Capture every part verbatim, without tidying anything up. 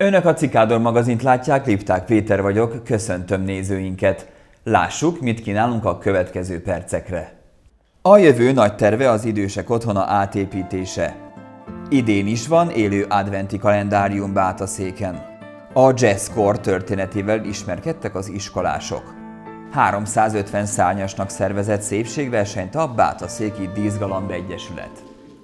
Önök a Cikádor magazint látják, Lipták Péter vagyok, köszöntöm nézőinket. Lássuk, mit kínálunk a következő percekre. A jövő nagy terve az idősek otthona átépítése. Idén is van élő adventi kalendárium Bátaszéken. A jazzkor történetével ismerkedtek az iskolások. háromszázötven szárnyasnak szervezett szépségversenyt a Bátaszéki Díszgalamb Egyesület.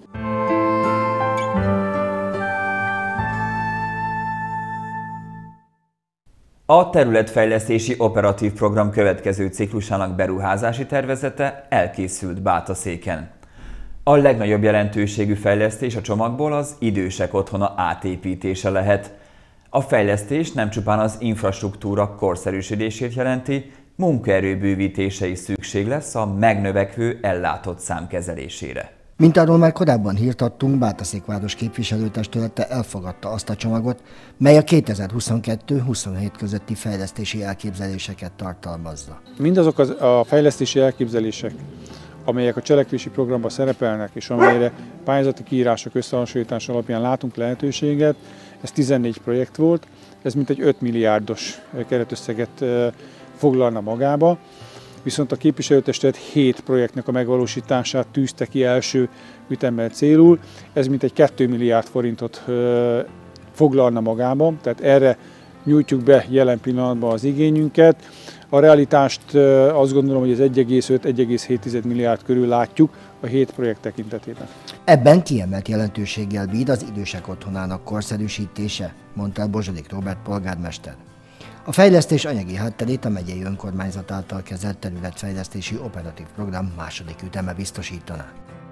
A területfejlesztési operatív program következő ciklusának beruházási tervezete elkészült Bátaszéken. A legnagyobb jelentőségű fejlesztés a csomagból az idősek otthona átépítése lehet. A fejlesztés nem csupán az infrastruktúra korszerűsödését jelenti, munkaerő bővítése is szükség lesz a megnövekvő ellátott szám kezelésére. Mint arról már korábban hírt adtunk, Bátaszék város képviselőtestülete elfogadta azt a csomagot, mely a kétezer-huszonkettő huszonhét közötti fejlesztési elképzeléseket tartalmazza. Mindazok az, a fejlesztési elképzelések, amelyek a cselekvési programban szerepelnek, és amelyre pályázati kiírások összehasonlítás alapján látunk lehetőséget, ez tizennégy projekt volt, ez mintegy öt milliárdos keretösszeget foglalna magába. Viszont a képviselőtestület hét projektnek a megvalósítását tűzte ki első ütemmel célul. Ez mintegy két milliárd forintot foglalna magába, tehát erre nyújtjuk be jelen pillanatban az igényünket. A realitást azt gondolom, hogy az egy egész öt - egy egész hét milliárd körül látjuk a hét projekt tekintetében. Ebben kiemelt jelentőséggel bír az idősek otthonának korszerűsítése, mondta el Bozsodik Róbert polgármester. A fejlesztés anyagi hátterét a megyei önkormányzat által kezelt területfejlesztési operatív program második üteme biztosítaná.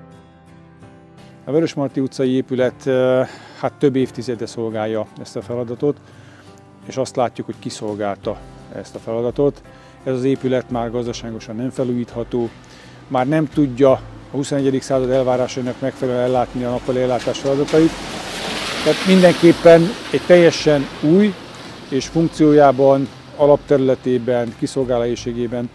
A Vörösmarty utcai épület hát több évtizede szolgálja ezt a feladatot, és azt látjuk, hogy kiszolgálta ezt a feladatot. Ez az épület már gazdaságosan nem felújítható, már nem tudja a huszonegyedik század elvárásainak megfelelően ellátni a nappali ellátás feladatait. Tehát mindenképpen egy teljesen új és funkciójában, alapterületében, kiszolgálóségében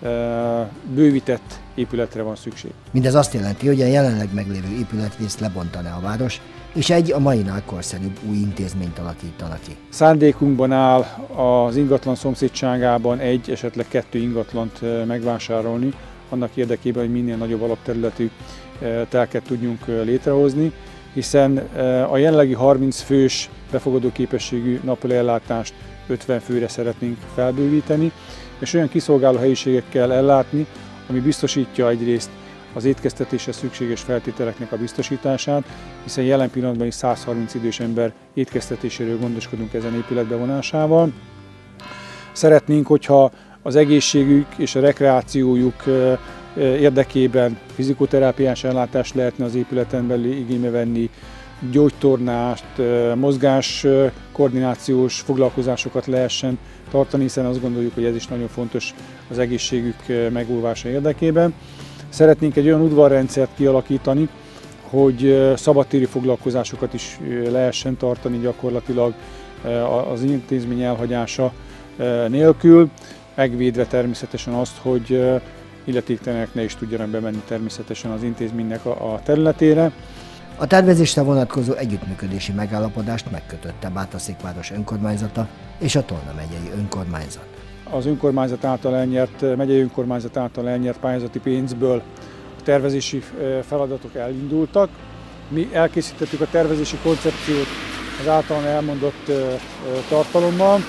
bővített épületre van szükség. Mindez azt jelenti, hogy a jelenleg meglévő épületrészt lebontaná a város, és egy a mainál korszerűbb új intézményt alakítana ki. Szándékunkban áll az ingatlan szomszédságában egy, esetleg kettő ingatlant megvásárolni, annak érdekében, hogy minél nagyobb alapterületű telket tudjunk létrehozni, hiszen a jelenlegi harminc fős befogadó képességű nappali ellátást ötven főre szeretnénk felbővíteni, és olyan kiszolgáló helyiségekkel ellátni, ami biztosítja egyrészt az étkeztetéshez szükséges feltételeknek a biztosítását, hiszen jelen pillanatban is százharminc idős ember étkeztetéséről gondoskodunk ezen épület bevonásával. Szeretnénk, hogyha az egészségük és a rekreációjuk érdekében fizikoterápiás ellátást lehetne az épületen belül igénybe venni, gyógytornást, mozgás koordinációs foglalkozásokat lehessen tartani, hiszen azt gondoljuk, hogy ez is nagyon fontos az egészségük megóvása érdekében. Szeretnénk egy olyan udvarrendszert kialakítani, hogy szabadtéri foglalkozásokat is lehessen tartani gyakorlatilag az intézmény elhagyása nélkül, megvédve természetesen azt, hogy illetéktelenek ne is tudjanak bemenni természetesen az intézménynek a területére. A tervezésre vonatkozó együttműködési megállapodást megkötötte Bátaszék város önkormányzata és a Tolna megyei önkormányzat. Az önkormányzat által elnyert, megyei önkormányzat által elnyert pályázati pénzből a tervezési feladatok elindultak. Mi elkészítettük a tervezési koncepciót az általán elmondott tartalommal,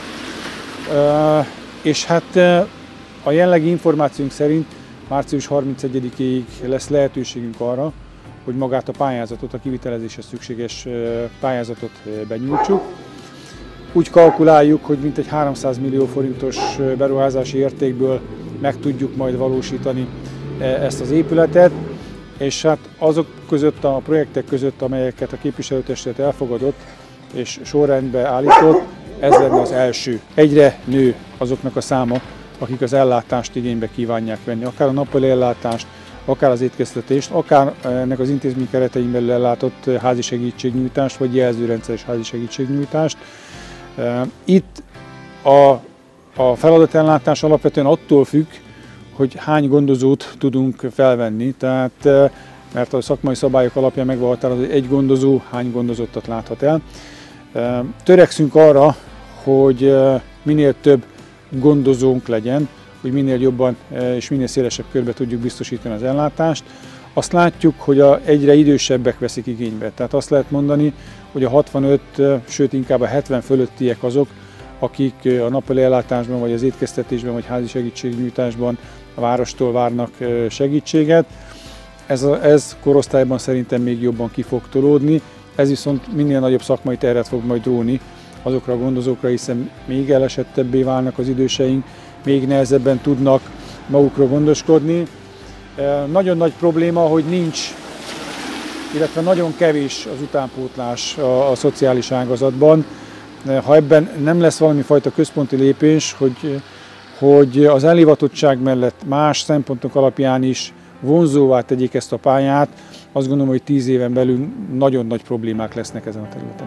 és hát a jelenlegi információnk szerint március harmincegyedikéig lesz lehetőségünk arra, hogy magát a pályázatot, a kivitelezéshez szükséges pályázatot benyújtsuk. Úgy kalkuláljuk, hogy mintegy háromszáz millió forintos beruházási értékből meg tudjuk majd valósítani ezt az épületet, és hát azok között, a projektek között, amelyeket a képviselőtestület elfogadott és sorrendbe állított, ez lenne az első. Egyre nő azoknak a száma, akik az ellátást igénybe kívánják venni, akár a nappali ellátást, akár az étkeztetést, akár ennek az intézmény keretein belül ellátott házi segítségnyújtást, vagy jelzőrendszeres házi segítségnyújtást. Itt a, a feladatellátás alapvetően attól függ, hogy hány gondozót tudunk felvenni, tehát mert a szakmai szabályok alapján meg van határozva, hogy egy gondozó hány gondozottat láthat el. Törekszünk arra, hogy minél több gondozónk legyen, hogy minél jobban és minél szélesebb körbe tudjuk biztosítani az ellátást. Azt látjuk, hogy a egyre idősebbek veszik igénybe. Tehát azt lehet mondani, hogy a hatvanöt, sőt inkább a hetven fölöttiek azok, akik a nappali ellátásban, vagy az étkeztetésben, vagy házi segítségnyújtásban a várostól várnak segítséget. Ez, a, ez korosztályban szerintem még jobban ki fog tolódni, ez viszont minél nagyobb szakmai terhet fog majd róni azokra a gondozókra, hiszen még elesettebbé válnak az időseink, még nehezebben tudnak magukról gondoskodni. Nagyon nagy probléma, hogy nincs, illetve nagyon kevés az utánpótlás a, a szociális ágazatban. Ha ebben nem lesz valami fajta központi lépés, hogy, hogy az elhivatottság mellett más szempontok alapján is vonzóvá tegyék ezt a pályát, azt gondolom, hogy tíz éven belül nagyon nagy problémák lesznek ezen a területen.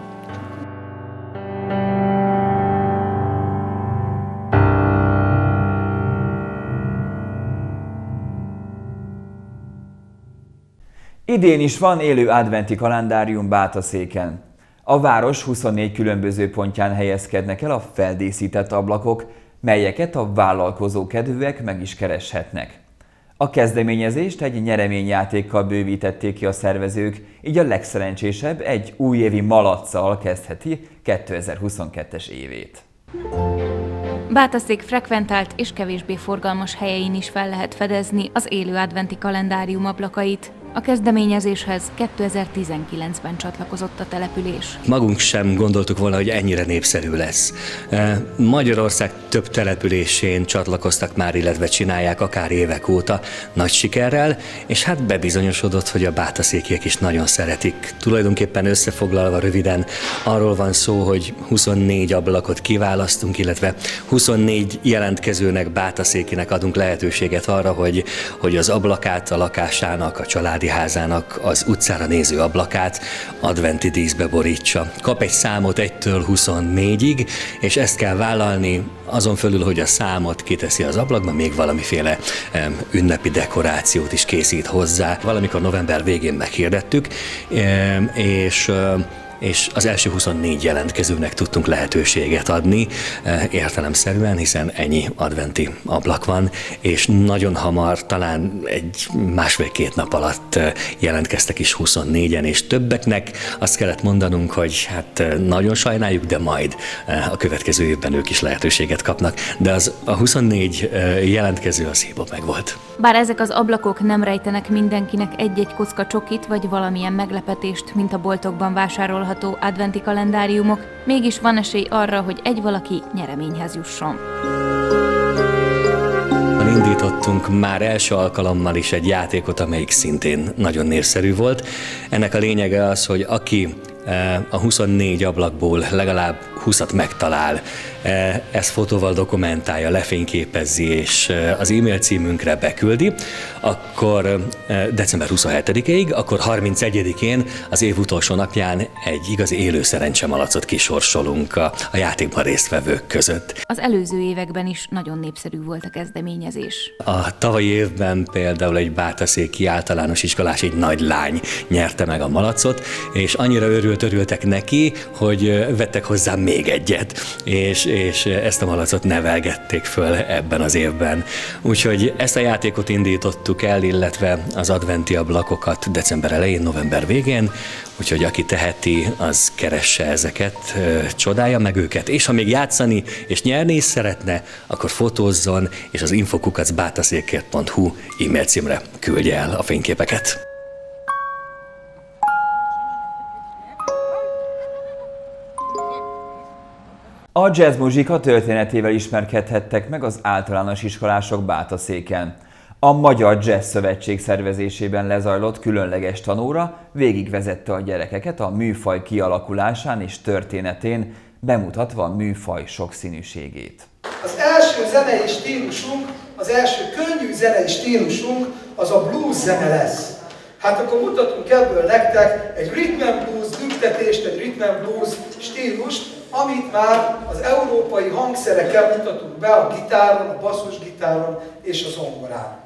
Idén is van élő adventi kalendárium Bátaszéken. A város huszonnégy különböző pontján helyezkednek el a feldíszített ablakok, melyeket a vállalkozókedvűek meg is kereshetnek. A kezdeményezést egy nyereményjátékkal bővítették ki a szervezők, így a legszerencsésebb egy újévi malacccal kezdheti kétezer-huszonkettes évét. Bátaszék frekventált és kevésbé forgalmas helyein is fel lehet fedezni az élő adventi kalendárium ablakait. A kezdeményezéshez kétezer-tizenkilencben csatlakozott a település. Magunk sem gondoltuk volna, hogy ennyire népszerű lesz. Magyarország több településén csatlakoztak már, illetve csinálják akár évek óta nagy sikerrel, és hát bebizonyosodott, hogy a bátaszékiek is nagyon szeretik. Tulajdonképpen összefoglalva röviden arról van szó, hogy huszonnégy ablakot kiválasztunk, illetve huszonnégy jelentkezőnek, bátaszékinek adunk lehetőséget arra, hogy, hogy az ablakát a lakásának, a családi házának az utcára néző ablakát adventi díszbe borítsa. Kap egy számot egytől huszonnégyig, és ezt kell vállalni, azon fölül, hogy a számot kiteszi az ablakba, még valamiféle um, ünnepi dekorációt is készít hozzá. Valamikor november végén meghirdettük, um, és um, és az első huszonnégy jelentkezőnek tudtunk lehetőséget adni, értelemszerűen, hiszen ennyi adventi ablak van, és nagyon hamar, talán egy másfél-két nap alatt jelentkeztek is huszonnégyen, és többeknek azt kellett mondanunk, hogy hát nagyon sajnáljuk, de majd a következő évben ők is lehetőséget kapnak, de az a huszonnégy jelentkező az hiba meg volt. Bár ezek az ablakok nem rejtenek mindenkinek egy-egy kocka csokit, vagy valamilyen meglepetést, mint a boltokban vásárolható adventi kalendáriumok, mégis van esély arra, hogy egy valaki nyereményhez jusson. Indítottunk már első alkalommal is egy játékot, amelyik szintén nagyon népszerű volt. Ennek a lényege az, hogy aki a huszonnégy ablakból legalább húszat megtalál, ezt fotóval dokumentálja, lefényképezzi és az e-mail címünkre beküldi, akkor december huszonhetedikéig, akkor harmincegyedikén az év utolsó napján egy igazi élő szerencsemalacot kisorsolunk a, a játékban résztvevők között. Az előző években is nagyon népszerű volt a kezdeményezés. A tavalyi évben például egy bátaszéki általános iskolás, egy nagy lány nyerte meg a malacot, és annyira örült, örültek neki, hogy vettek hozzá még egyet, és, és ezt a malacot nevelgették föl ebben az évben. Úgyhogy ezt a játékot indítottuk el, illetve az adventi ablakokat december elején, november végén, úgyhogy aki teheti, az keresse ezeket, csodálja meg őket, és ha még játszani és nyerni is szeretne, akkor fotózzon, és az info kukac bátaszékért pont hu e-mail címre küldje el a fényképeket. A jazzmuzsika történetével ismerkedhettek meg az általános iskolások Bátaszéken. A Magyar Jazz Szövetség szervezésében lezajlott különleges tanóra végigvezette a gyerekeket a műfaj kialakulásán és történetén, bemutatva a műfaj sokszínűségét. Az első zenei stílusunk, az első könnyű zenei stílusunk az a blues zene lesz. Hát akkor mutatunk ebből nektek egy rhythm and blues lüktetést, egy rhythm and blues stílust, amit már az európai hangszerekkel mutatunk be a gitáron, a basszusgitáron és a zongorán.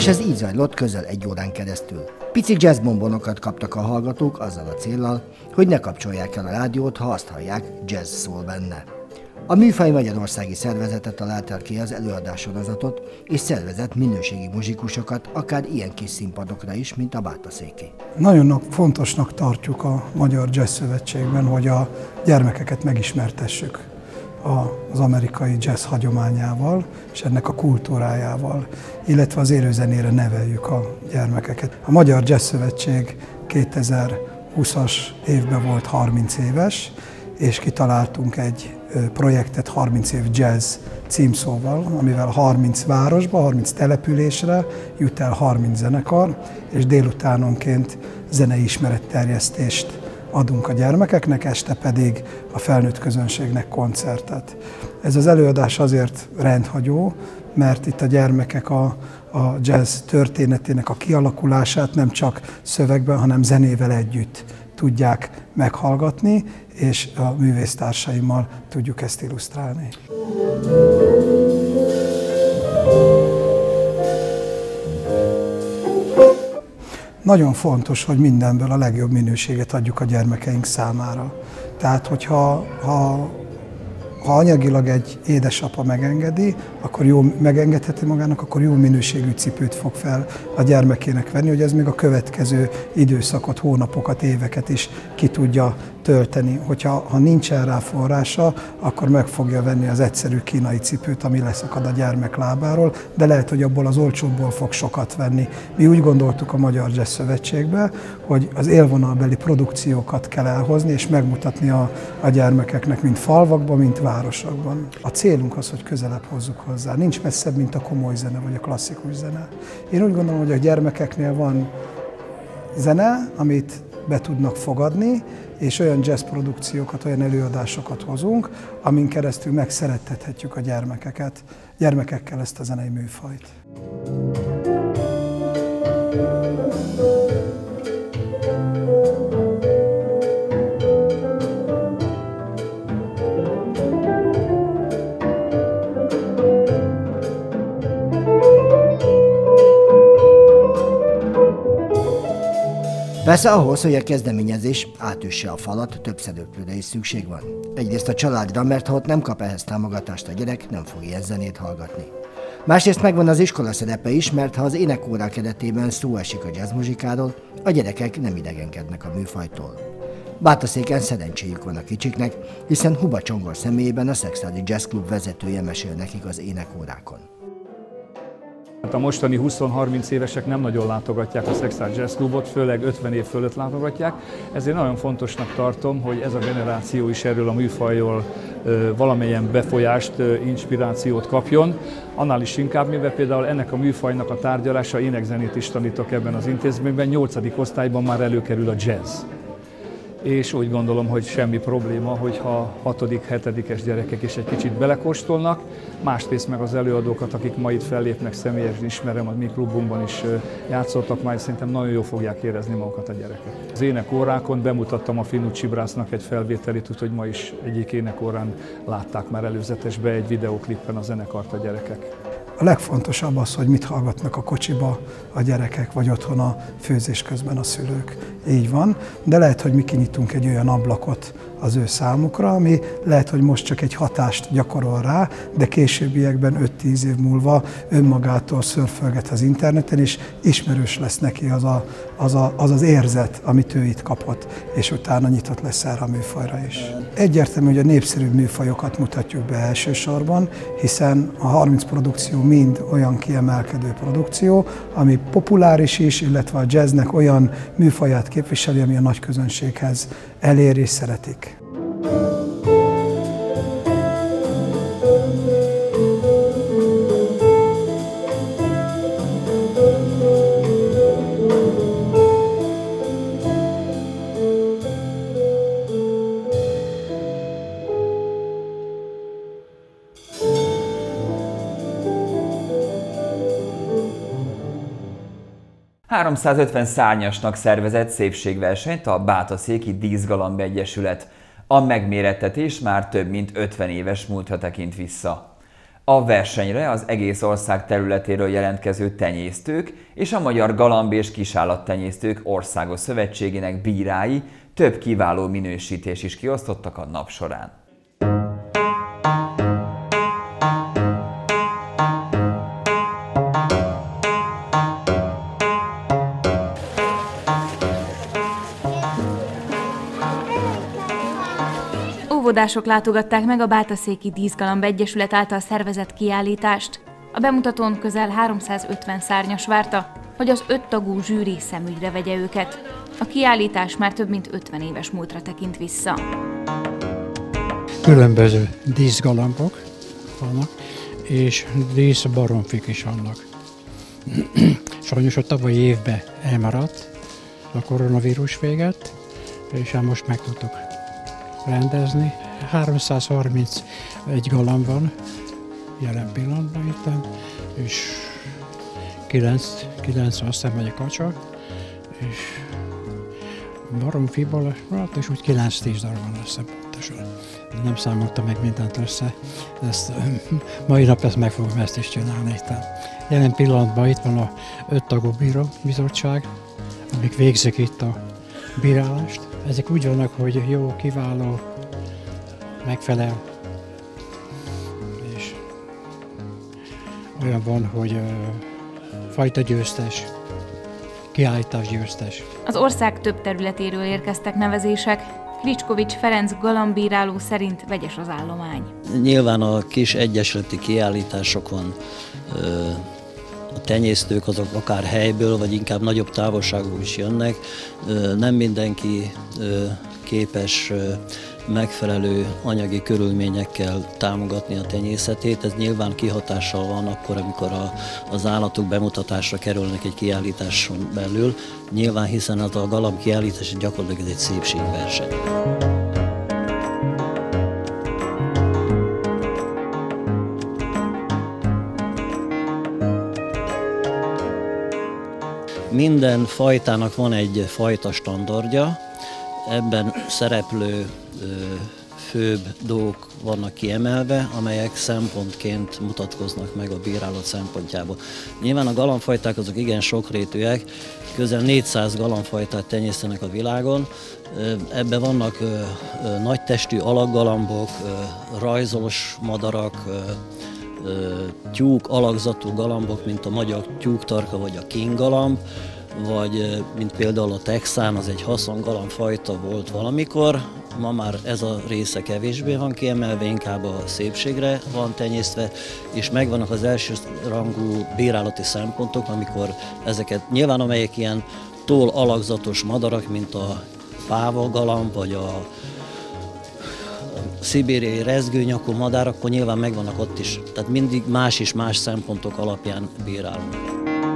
és ez így zajlott közel egy órán keresztül. Pici jazzbombonokat kaptak a hallgatók azzal a céllal, hogy ne kapcsolják el a rádiót, ha azt hallják, jazz szól benne. A Műfaj Magyarországi Szervezete találta ki az előadássorozatot, és szervezett minőségi muzsikusokat, akár ilyen kis színpadokra is, mint a Bátaszéki. Nagyon fontosnak tartjuk a Magyar Jazz Szövetségben, hogy a gyermekeket megismertessük az amerikai jazz hagyományával és ennek a kultúrájával, illetve az élőzenére neveljük a gyermekeket. A Magyar Jazz Szövetség kétezer-húszas évben volt harminc éves, és kitaláltunk egy projektet harminc év jazz címszóval, amivel harminc városba, harminc településre jut el harminc zenekar, és délutánonként zenei ismeretterjesztést adunk a gyermekeknek, este pedig a felnőtt közönségnek koncertet. Ez az előadás azért rendhagyó, mert itt a gyermekek a, a jazz történetének a kialakulását nem csak szövegben, hanem zenével együtt tudják meghallgatni, és a művésztársaimmal tudjuk ezt illusztrálni. Nagyon fontos, hogy mindenből a legjobb minőséget adjuk a gyermekeink számára. Tehát, hogyha ha, ha anyagilag egy édesapa megengedi, akkor jó, megengedheti magának, akkor jó minőségű cipőt fog fel a gyermekének venni, hogy ez még a következő időszakot, hónapokat, éveket is ki tudja tölteni. Hogyha ha nincsen rá forrása, akkor meg fogja venni az egyszerű kínai cipőt, ami leszakad a gyermek lábáról, de lehet, hogy abból az olcsóbbból fog sokat venni. Mi úgy gondoltuk a Magyar Jazz Szövetségben, hogy az élvonalbeli produkciókat kell elhozni, és megmutatni a, a gyermekeknek, mint falvakban, mint városokban. A célunk az, hogy közelebb hozzuk hozzá. Nincs messzebb, mint a komoly zene, vagy a klasszikus zene. Én úgy gondolom, hogy a gyermekeknél van zene, amit be tudnak fogadni, és olyan jazz produkciókat, olyan előadásokat hozunk, amin keresztül megszerettethetjük a gyermekeket, gyermekekkel ezt a zenei műfajt. Persze ahhoz, hogy a kezdeményezés átüsse a falat, több szereplőre is szükség van. Egyrészt a családra, mert ha ott nem kap ehhez támogatást a gyerek, nem fog ilyen zenét hallgatni. Másrészt megvan az iskola szerepe is, mert ha az énekórák keretében szó esik a jazzmuzsikáról, a gyerekek nem idegenkednek a műfajtól. Bátaszéken szerencséjük van a kicsiknek, hiszen Huba Csongor személyében a Szekszárdi Jazz Club vezetője mesél nekik az énekórákon. A mostani húsz-harminc évesek nem nagyon látogatják a Szekszárdi Jazz Clubot, főleg ötven év fölött látogatják, ezért nagyon fontosnak tartom, hogy ez a generáció is erről a műfajról valamilyen befolyást, inspirációt kapjon. Annál is inkább, mivel például ennek a műfajnak a tárgyalása, énekzenét is tanítok ebben az intézményben, nyolcadik osztályban már előkerül a jazz. És úgy gondolom, hogy semmi probléma, hogyha hatodik, hetedikes gyerekek is egy kicsit belekóstolnak. Másrészt meg az előadókat, akik ma itt fellépnek, személyesen ismerem, a mi klubunkban is játszottak, majd szerintem nagyon jól fogják érezni magukat a gyerekek. Az énekórákon bemutattam a Finucci Brassnak egy felvételét, úgyhogy ma is egyik énekórán látták már előzetesbe egy videóklippen a zenekart a gyerekek. A legfontosabb az, hogy mit hallgatnak a kocsiba a gyerekek, vagy otthon a főzés közben a szülők. Így van, de lehet, hogy mi kinyitunk egy olyan ablakot az ő számukra, ami lehet, hogy most csak egy hatást gyakorol rá, de későbbiekben öt-tíz év múlva önmagától szörfölget az interneten, és ismerős lesz neki az, a, az, a, az az érzet, amit ő itt kapott, és utána nyitott lesz erre a műfajra is. Egyértelmű, hogy a népszerűbb műfajokat mutatjuk be elsősorban, hiszen a harminc produkció mind olyan kiemelkedő produkció, ami populáris is, illetve a jazznek olyan műfaját képviseli, ami a nagy közönséghez elér és szeretik. háromszázötven szárnyasnak szervezett szépségversenyt a Bátaszéki Díszgalamb Egyesület. A megmérettetés már több mint ötven éves múltra tekint vissza. A versenyre az egész ország területéről jelentkező tenyésztők és a Magyar Galamb- és Kisállattenyésztők Országos Szövetségének bírái több kiváló minősítést is kiosztottak a nap során. Óvodások látogatták meg a Bátaszéki Díszgalamb Egyesület által szervezett kiállítást. A bemutatón közel háromszázötven szárnyas várta, hogy az öttagú zsűri szemügyre vegye őket. A kiállítás már több mint ötven éves múltra tekint vissza. Különböző díszgalambok vannak, és díszbaromfik is vannak. Sajnos a tavalyi évben elmaradt a koronavírus véget, és hát most meg tudtuk rendezni. háromszázharmincegy galamb van jelen pillanatban itt, és kilenc, kilenc azt hiszem megy a kacsa, és baromfiból, hát és úgy kilenc-tíz darab van össze pontosan. Nem számoltam meg mindent össze, ezt mai nap ezt meg fogom ezt is csinálni itt. Jelen pillanatban itt van a öt tagú bíróbizottság, amik végzik itt a bírálást. Ezek úgy vannak, hogy jó, kiváló, megfelel, és olyan van, hogy uh, fajta győztes, kiállítás győztes. Az ország több területéről érkeztek nevezések. Kricskovics Ferenc galambíráló szerint vegyes az állomány. Nyilván a kis egyesületi kiállításokon ö, a tenyésztők azok akár helyből, vagy inkább nagyobb távolságból is jönnek. Nem mindenki képes megfelelő anyagi körülményekkel támogatni a tenyészetét. Ez nyilván kihatással van akkor, amikor a, az állatok bemutatásra kerülnek egy kiállításon belül. Nyilván, hiszen az a galamb kiállítás gyakorlatilag egy szépségverseny. Minden fajtának van egy fajta standardja, ebben szereplő ö, főbb dolgok vannak kiemelve, amelyek szempontként mutatkoznak meg a bírálat szempontjából. Nyilván a galambfajták azok igen sokrétűek, közel négyszáz galambfajtát tenyésztenek a világon. Ebben vannak ö, ö, nagytestű alakgalambok, ö, rajzolos madarak, ö, tyúk alakzatú galambok, mint a magyar tyúktarka vagy a kíngalamb, vagy mint például a texán, az egy haszongalambfajta volt valamikor, ma már ez a része kevésbé van kiemelve, inkább a szépségre van tenyésztve, és megvannak az elsőrangú bírálati szempontok, amikor ezeket nyilván amelyek ilyen toll alakzatos madarak, mint a páva-galamb, vagy a szibériai rezgőnyakú madár, akkor nyilván megvannak ott is. Tehát mindig más és más szempontok alapján bírálunk.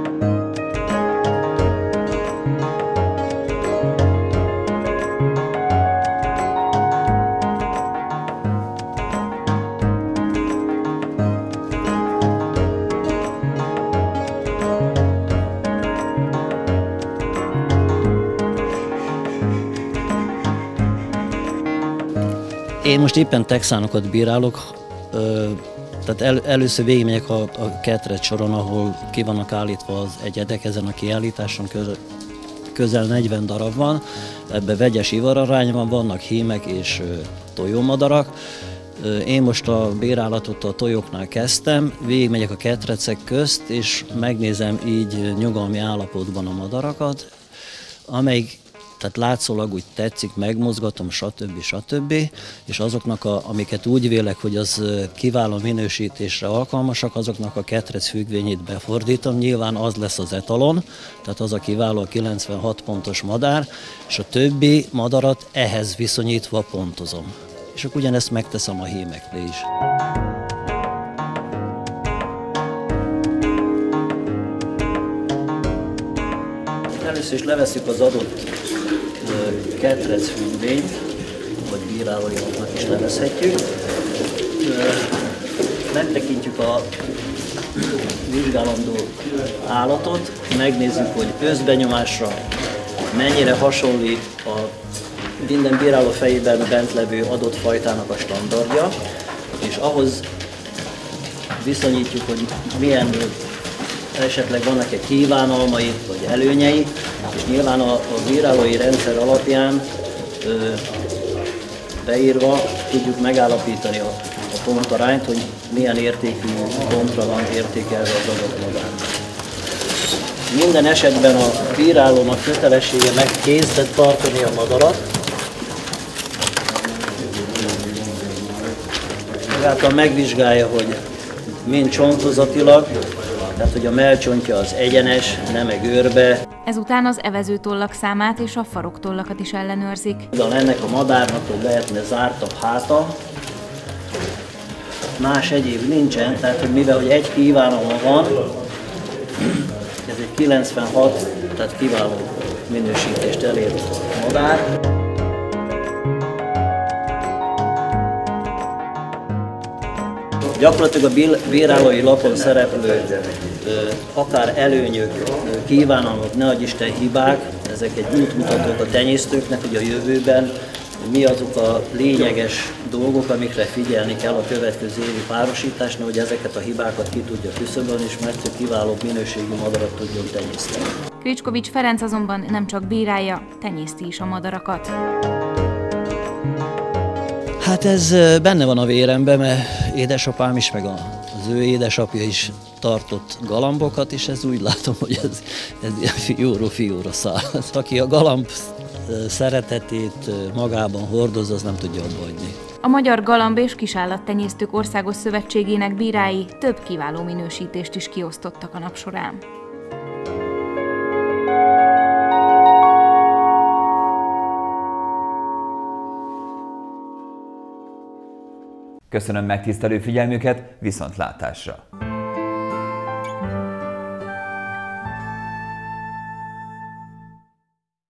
Én most éppen texánokat bírálok, tehát el, először végigmegyek a, a ketrec soron, ahol ki vannak állítva az egyedek ezen a kiállításon, közel, közel negyven darab van, ebben vegyes ivararány van, vannak hímek és tojómadarak. Én most a bírálatot a tojóknál kezdtem, végigmegyek a ketrecek közt, és megnézem így nyugalmi állapotban a madarakat, amelyik tehát látszólag úgy tetszik, megmozgatom, stb. stb. És azoknak, a, amiket úgy vélek, hogy az kiváló minősítésre alkalmasak, azoknak a ketrec függvényét befordítom. Nyilván az lesz az etalon, tehát az a kiváló a kilencvenhat pontos madár, és a többi madarat ehhez viszonyítva pontozom. És akkor ugyanezt megteszem a hímeknél is. Először is leveszük az adott ketrec függvényt, vagy bírálóimatnak is nevezhetjük. Megtekintjük a vizsgálandó állatot, megnézzük, hogy összbenyomásra mennyire hasonlít a minden bíráló fejében bent levő adott fajtának a standardja, és ahhoz viszonyítjuk, hogy milyen esetleg vannak-e kívánalmai vagy előnyei, és nyilván a, a bírálói rendszer alapján ö, beírva tudjuk megállapítani a, a pontarányt, hogy milyen értékű pontra van értékelve az adott madár. Minden esetben a bírálónak kötelessége meg kézben tartani a madarat, ezáltal megvizsgálja, hogy mind csontozatilag, tehát hogy a mellcsontja az egyenes, nem egy görbe. Ezután az evezőtollak számát és a faroktollakat is ellenőrzik. Van ennek a madárnak, hogy lehetne zártabb háta, más egyéb nincsen, tehát hogy mivel hogy egy kívánalma van, ez egy kilencvenhat, tehát kiváló minősítést elért madár. Gyakorlatilag a bírálói lapon szereplő akár előnyök, kívánalmak, ne adj Isten hibák, ezek egy útmutatók a tenyésztőknek, hogy a jövőben mi azok a lényeges dolgok, amikre figyelni kell a következő évi párosításnál, hogy ezeket a hibákat ki tudja küszöbölni, és meg kiválóbb minőségű madarat tudjon tenyészteni. Kriczkovics Ferenc azonban nem csak bírálja, tenyészti is a madarakat. Hát ez benne van a véremben, mert édesapám is, meg az ő édesapja is tartott galambokat, és ez úgy látom, hogy ez, ez ilyen fiúról fiúra száll. Aki a galamb szeretetét magában hordoz, az nem tudja abba hagyni. A Magyar Galamb- és Kisállattenyésztők Országos Szövetségének bírái több kiváló minősítést is kiosztottak a nap során. Köszönöm megtisztelő figyelmüket, viszontlátásra!